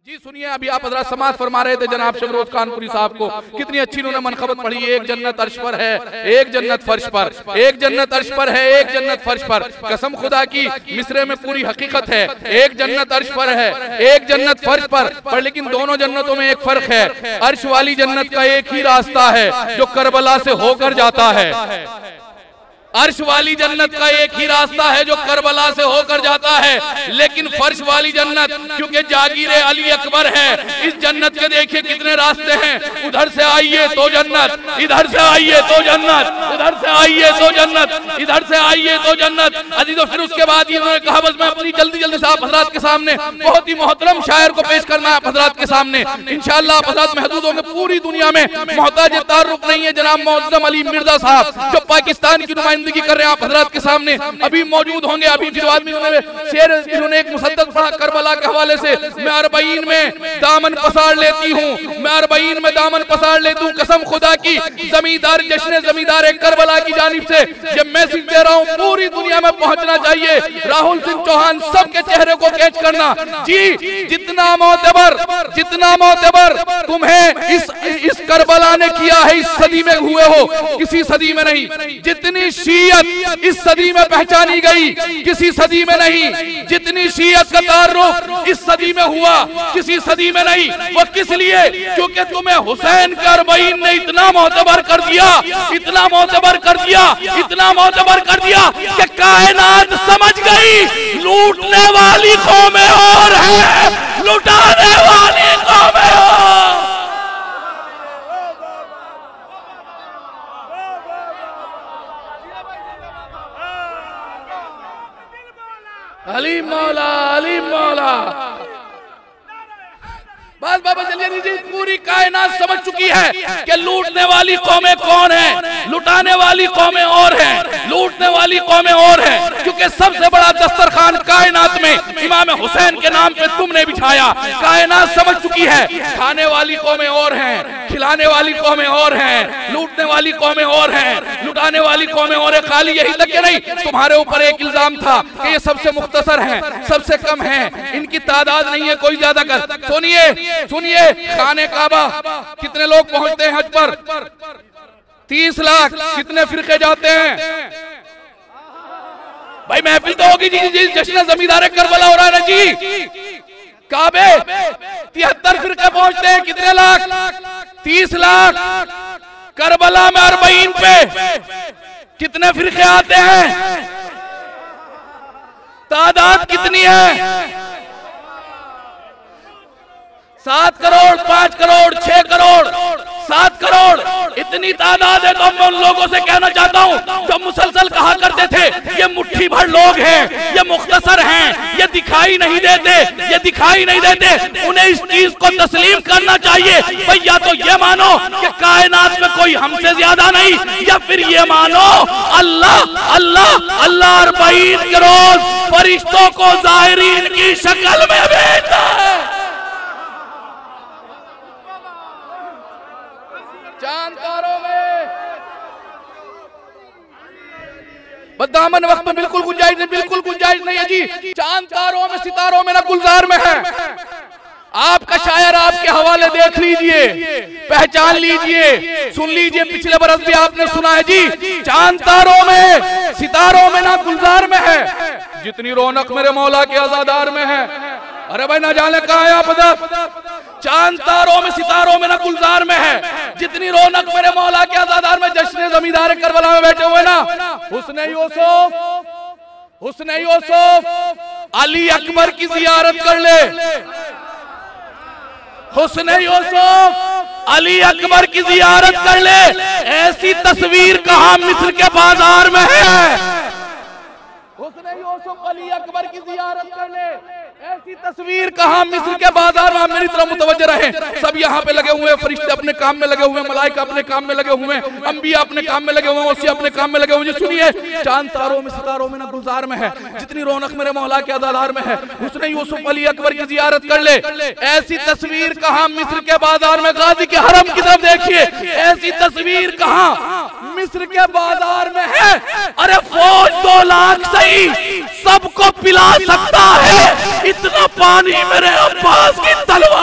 जी सुनिए, अभी आप हज़रात समाज फरमा रहे थे जनाब शबरोज कानपुरी साहब को, कितनी अच्छी उन्होंने मनखबत पढ़ी। एक जन्नत अर्श पर है, एक जन्नत फर्श पर, एक जन्नत अर्श पर है, एक जन्नत फर्श पर। कसम खुदा की मिसरे में पूरी हकीकत है। एक जन्नत अर्श पर है, एक जन्नत फर्श पर लेकिन दोनों जन्नतों में एक फर्क है। अर्श वाली जन्नत का एक ही रास्ता है जो करबला से होकर जाता है। अर्श वाली जन्नत का एक ही रास्ता है जो करबला से होकर जाता है। लेकिन फर्श वाली जन्नत क्योंकि जागीरे अली अकबर है, इस जन्नत के देखिए कितने रास्ते हैं। उधर से आइए तो जन्नत, इधर से आइए तो जन्नत, उधर से आइए तो जन्नत, इधर से आइए तो जन्नत। अजीजों, फिर उसके बाद ये उन्होंने कहा बस मैं अपनी जल्दी जल्दी से आप हजरात के सामने बहुत ही मोहतरम शायर को पेश करना है आप हजरात के सामने। इंशाअल्लाह आप हजरात महदूद होंगे। पूरी दुनिया में मोहताज तारुफ नहीं है जनाब मोअज़्ज़म अली मिर्जा साहब, जो पाकिस्तान की नुमाइंदगी कर रहे हैं आप हजरात के सामने, अभी मौजूद होंगे। अभी फिर बाद में इन्होंने एक मुसद्दक़ पढ़ा करबला के हवाले से, मैं अरबईन में दामन पसार लेती हूँ, मैं अरबईन में दामन पसार लेती हूँ। कसम खुदा की जमींदार जश्न जमींदार करबला की जानिब से ये मैसेज दे रहा हूँ, पूरी दुनिया में पहुंचना चाहिए। राहुल सिंह चौहान सबके चेहरे को कैच करना। जी जितना मोतबर तुम्हें इस करबला ने किया है, इस सदी में हुए हो, किसी सदी में नहीं। जितनी शियत इस सदी में पहचानी गई, किसी सदी में नहीं। जितनी शियत का तारुफ इस सदी में हुआ, किसी सदी में नहीं। वो किस लिए? क्योंकि तुम्हें हुसैन करबईन ने इतना मोतबर कर दिया, इतना मोतबर कर दिया, इतना मोतबर कर दिया कि कायनात समझ गई लूटने वाली कौमें और है, लुटाने वाली कौमें और। अली मौला, अली मौला। बस बाबा चलिए जी, पूरी कायनात समझ चुकी है कि लूटने वाली कौमें कौन है, लुटाने वाली कौमें और हैं, लूटने वाली कौमें और हैं। क्योंकि सबसे बड़ा दस्तरखान कायनात में इमाम हुसैन के नाम पे तुमने बिछाया। कायनात समझ चुकी है खाने वाली कौमें और हैं, खिलाने वाली कौमें और हैं, लूटने वाली कौमें और हैं, लुटाने वाली कौमें और हैं। खाली यही तक नहीं, तुम्हारे ऊपर एक इल्जाम था कि ये सबसे मुख्तसर हैं, सबसे कम हैं, इनकी तादाद नहीं है कोई ज्यादा कर। सुनिए खाने काबा कितने लोग पहुंचते हैं हज पर? 30 लाख। कितने फिरके जाते हैं भाई? महफिल तो होगी जी, जश्न जमींदार करबला हो रहा है ना जी। काबे 73 फिरके पहुंचते हैं, कितने लाख? 30 लाख। करबला में अरबईन पे कितने फिरके आते हैं? तादाद कितनी है? 7 करोड़, 5 करोड़, 6 करोड़, 7 करोड़, इतनी तादाद है। तो मैं उन लोगों से कहना चाहता हूँ जो मुसलसल कहा करते थे ये मुट्ठी भर लोग हैं, ये मुख्तसर हैं, ये दिखाई नहीं देते, ये दिखाई नहीं देते, उन्हें इस चीज को तस्लीम करना चाहिए। भाई या तो ये मानो कि कायनात में कोई हमसे ज्यादा नहीं, या फिर ये मानो अल्लाह अल्लाह अल्लाह 40 करोड़ फरिश्तों को ज़ाहिरीन की शक्ल में भेजता है। चांद तारों में बदामन वक्त में बिल्कुल गुंजाइश नहीं, बिल्कुल गुंजाइश नहीं है जी। चांद तारों में, सितारों में ना गुलजार में है। आपका शायर आपके हवाले देख लीजिए, पहचान लीजिए, सुन लीजिए। पिछले बरस भी आपने सुना है जी, चांद तारों में, सितारों में ना गुलजार में है। जितनी रौनक मेरे मौला के आजादार में है। अरे भाई ना जाने कहाँ है आप? चांद तारों में, सितारों में ना गुलजार में है। जितनी रौनक मेरे मौला के आजादार में जश्न जमींदार करबला में बैठे हुए ना, हुस्न यूसुफ अली अकबर की जियारत कर ले। हुस्न यूसुफ अली अकबर की जियारत कर ले। ऐसी तस्वीर कहाँ मिस्र के बाजार में है? हुस्न यूसुफ अली अकबर की जियारत कर ले। ऐसी तस्वीर कहाँ मिस्र के बाजार में? मेरी तरफ मुतवज्जह रहे। सब यहाँ पे लगे हुए हैं, फरिश्ते अपने काम में लगे हुए हैं, मलाइका अपने काम में लगे हुए हैं, अंबिया अपने काम में लगे हुए हैं, ओसी अपने काम में लगे हुए हैं। सुनिए, चांद तारों में, सितारों में ना गुलजार में है। जितनी रौनक मेरे मौला के आजादार में है। हुस्न यूसुफ अली अकबर की जियारत कर ले। ऐसी तस्वीर कहाँ मिस्र के बाजार में? गाजी के हरम की तरफ देखिए, ऐसी तस्वीर कहाँ मिस्र के बाजार में है? अरे फौज 2 लाख सही सबको पिला सकता है, इतना पानी मेरे अब्बास की तलवार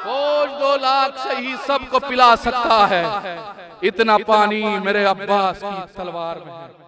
फौज 2 लाख शहीद सबको पिला सकता है, इतना पानी मेरे अब्बास की तलवार में है।